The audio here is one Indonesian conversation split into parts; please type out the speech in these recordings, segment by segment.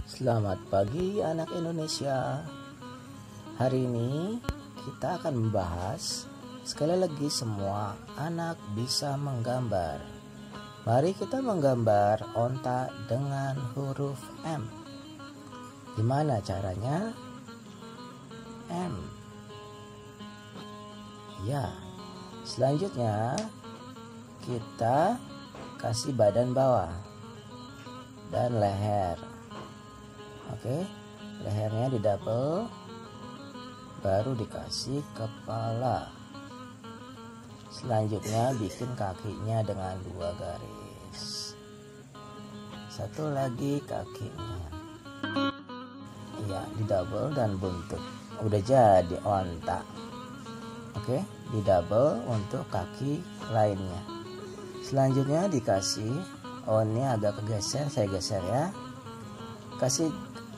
Selamat pagi anak Indonesia. Hari ini kita akan membahas sekali lagi semua anak bisa menggambar. Mari kita menggambar onta dengan huruf M. Gimana caranya? M. Ya. Selanjutnya kita kasih badan bawah dan leher. Oke, lehernya di double, baru dikasih kepala. Selanjutnya bikin kakinya dengan 2 garis. Satu lagi kakinya. Ya, di double dan buntut. Udah jadi onta. Oke, di double untuk kaki lainnya. Selanjutnya dikasih, ini agak kegeser, saya geser ya. Kasih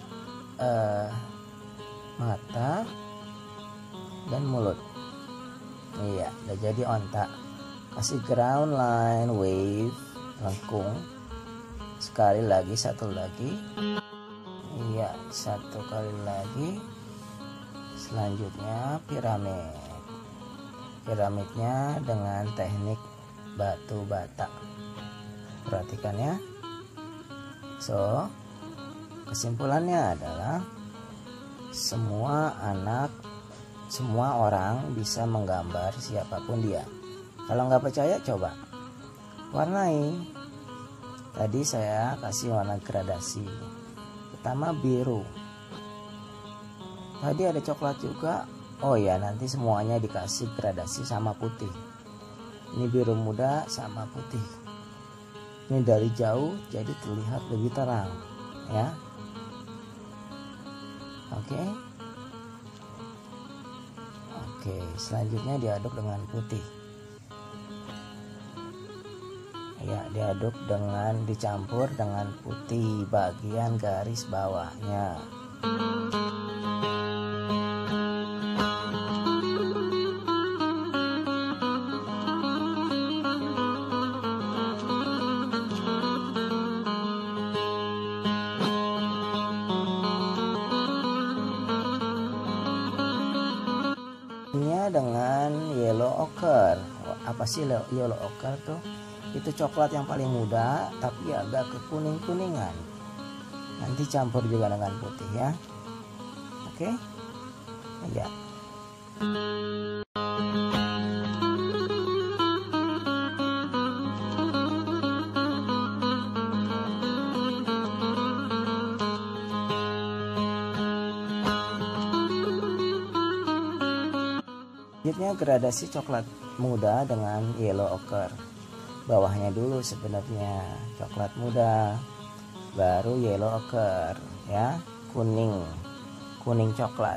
mata dan mulut. Iya, udah jadi onta. Kasih ground line, wave, lengkung. Sekali lagi, satu lagi. Iya, satu kali lagi. Selanjutnya piramid. Piramidnya dengan teknik batu bata. Perhatikan ya. So, kesimpulannya adalah semua orang bisa menggambar siapapun dia. Kalau nggak percaya coba warnai. Tadi saya kasih warna gradasi. Pertama biru. Tadi ada coklat juga. Oh ya, nanti semuanya dikasih gradasi sama putih. Ini biru muda sama putih. Ini dari jauh jadi terlihat lebih terang ya. Oke, selanjutnya diaduk dengan putih. Ya, diaduk dengan dicampur dengan putih bagian garis bawahnya. Dengan yellow ochre. Apa sih yellow ochre tuh? Itu coklat yang paling muda tapi agak ke kuning-kuningan. Nanti campur juga dengan putih ya. Oke? Ya. Selanjutnya gradasi coklat muda dengan yellow ochre. Bawahnya dulu sebenarnya coklat muda, baru yellow ochre ya, kuning coklat.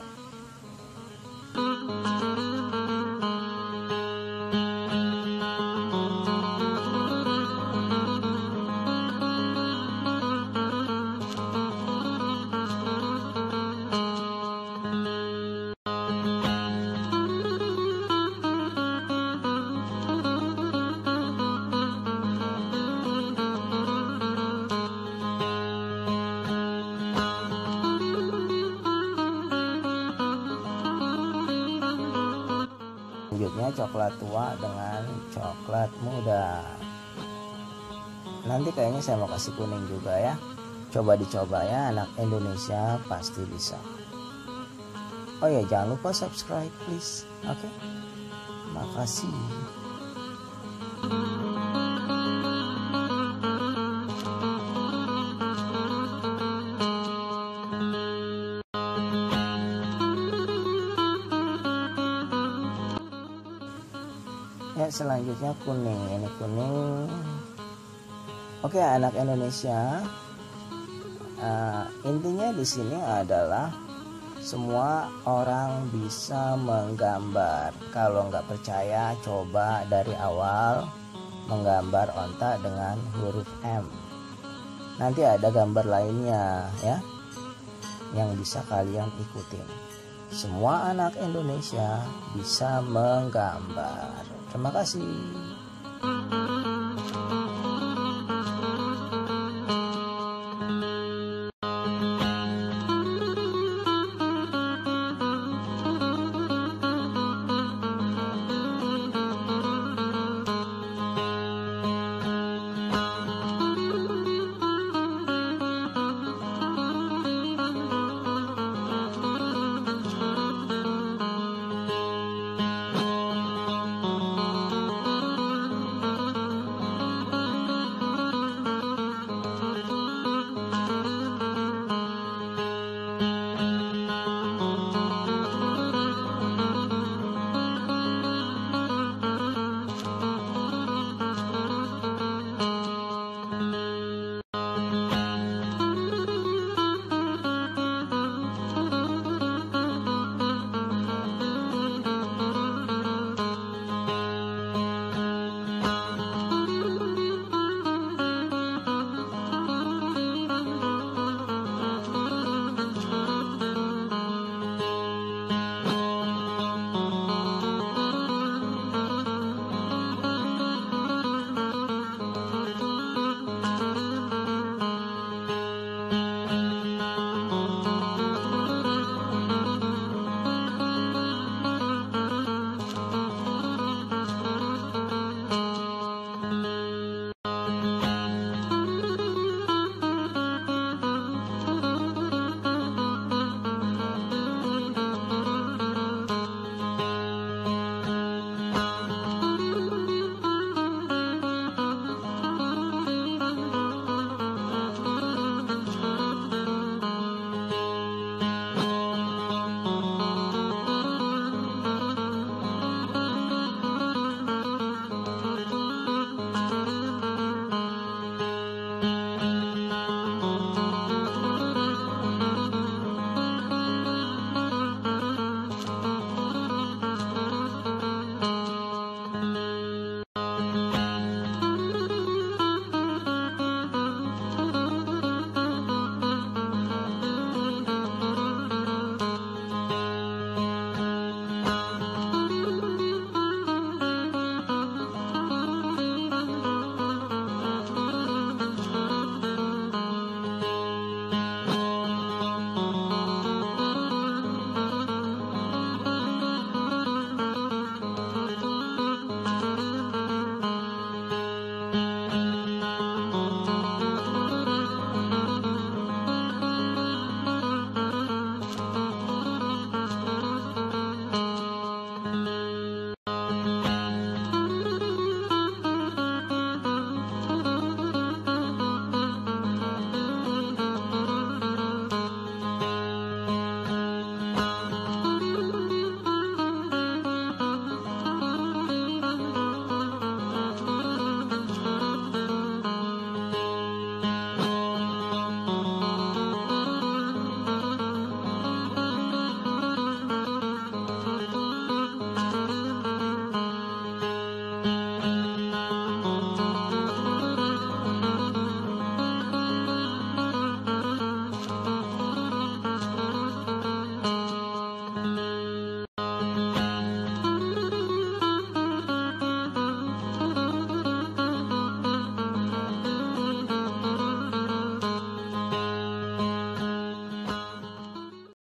Selanjutnya coklat tua dengan coklat muda. Nanti kayaknya saya mau kasih kuning juga ya. Coba dicoba ya, anak Indonesia pasti bisa. Oh ya, jangan lupa subscribe please. Oke. Makasih. Ya, selanjutnya kuning. Ini kuning. Oke, anak Indonesia. Intinya di sini adalah semua orang bisa menggambar. Kalau nggak percaya, coba dari awal menggambar onta dengan huruf M. Nanti ada gambar lainnya ya, yang bisa kalian ikutin. Semua anak Indonesia bisa menggambar. Terima kasih.